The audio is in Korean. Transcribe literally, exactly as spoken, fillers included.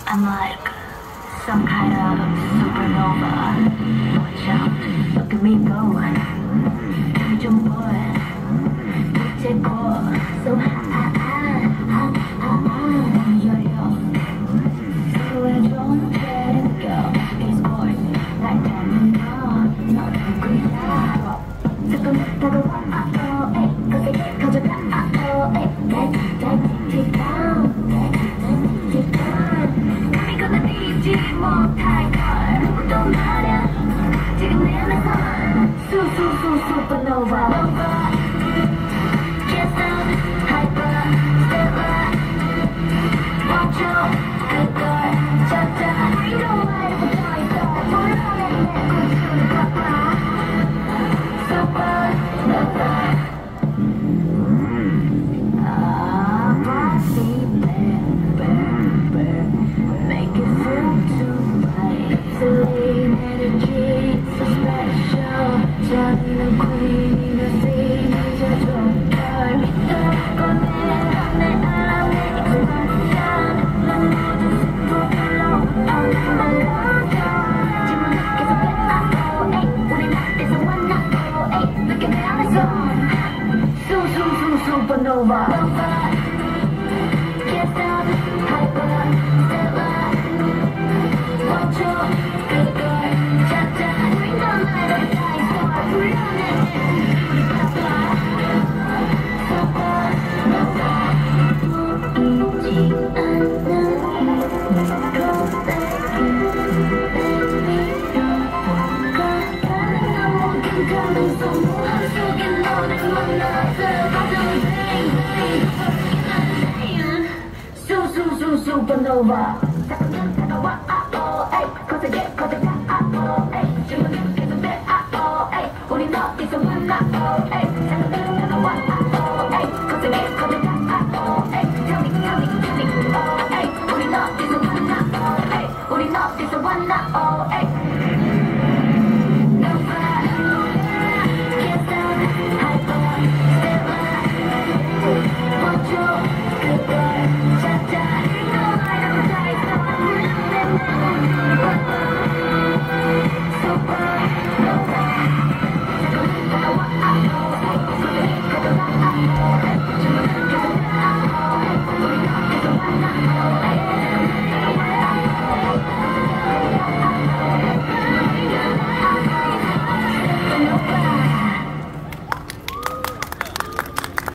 I'm like some kind of supernova. Watch out, look at me go. Jump boy, take call. So high, high, high, high, high, yo, yo. So I don't let it go. It's going like diamond on, not a good job. 뜨끈뜨끈 와어 에이 그게 가져가 아어 에이 take take take down take take down 이거 나 잊지 못할 걸 누구도 말야 지금 내 안에서 수수수 supernova can't stop hyper stellar 멈춰 그걸 찾아 bring the light 붙어 있어 불안해 내 꿈꾸는 가봐 Supernova. Can't stop, hyper, stellar. Watch out, good girl, cha-cha. Bring the light of the dying star. 불안해, supernova. 보이지 않는 가능한 모든 가능성 무한 속에 너를 만나서 Supernova.